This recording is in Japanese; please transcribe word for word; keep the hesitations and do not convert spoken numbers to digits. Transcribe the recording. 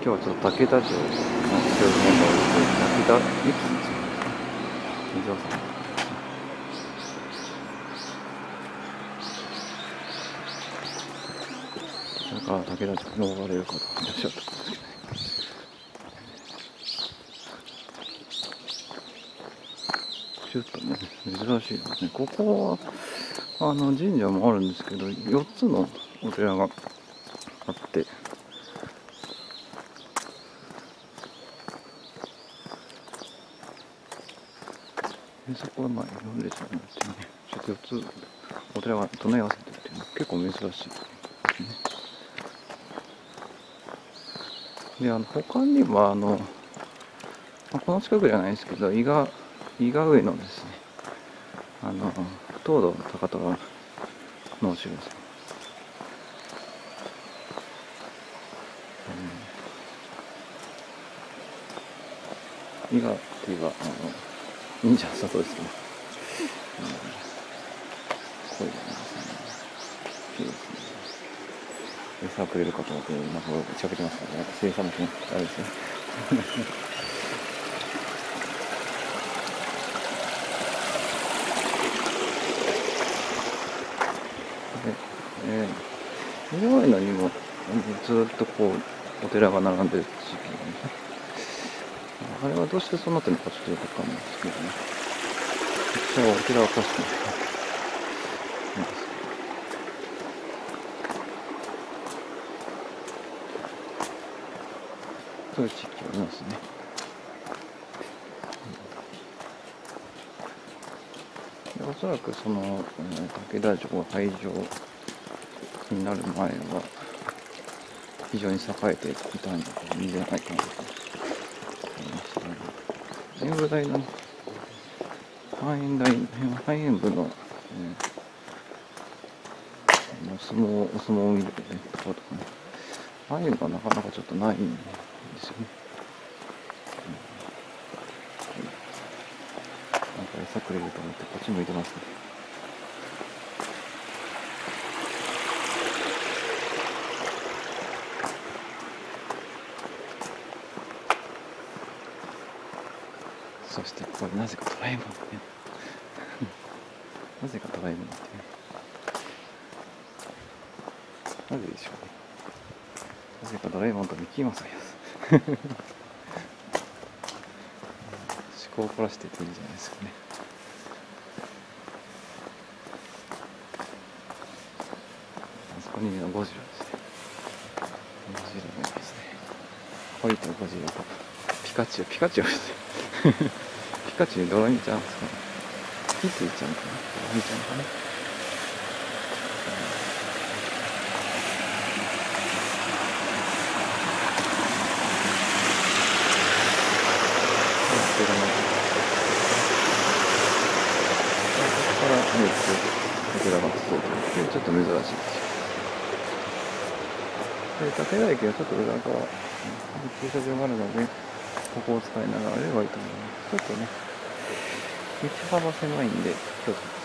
今日はちょっと竹田城の周辺を歩いて竹田駅に着きました。水尾さん。それから竹田城登られる方がいらっしゃるところですけどね。ちょっとね、珍しいですね。ここはあの神社もあるんですけど、よっつのお寺があって、でそこはまあいろいろじゃなくてね、ちょっとよっつお寺が唱え合わせてるっていうのは結構珍しいですね。で、あの他にもあの、まあ、この近くじゃないですけど、伊賀伊賀上野ですね。あの東堂高虎のお城ですね。伊賀っていうかあの忍者の里ですね。うん、こういうのですね。いいですね。餌をくれるかと思って、なんか打ち上げてますからね。なんか生産もあれですね。で、えー、日本のにもずっとこうお寺が並んでる地域なんですね。あれはどうしてそうなってるのかちょっとよくわかんないですけどね。私はお寺は詳しくない。そういう地域がありますね。でおそらくその、えー、竹田城が廃城になる前は非常に栄えていたんじゃないかなと思いますね。演武台の半円台半円部の、えー、お相撲お相撲を見るとねところとかね、ああいうのがなかなかちょっとないんですよね。なんか餌くれると思ってこっち向いてますね。そしてこれなぜかドラえもんね。なぜかドラえもんってね。なぜでしょうね。なぜかドラえもんとミッキーマウスがいます。思考を凝らしていっていいんじゃないですかね。あそこにゴジラですね。ゴジラがいますね。ホイとゴジラとピカチュウ、ピカチュウですね。ピカチュウドラミちゃんですかね。キツイちゃんかな、ドラミちゃんかな。ここから見るとこちらが続いていてちょっと珍しいです。で竹田駅はちょっと裏側駐車場があるのでここを使いながらではいいと思います。ちょっとね道幅狭いんでちょっと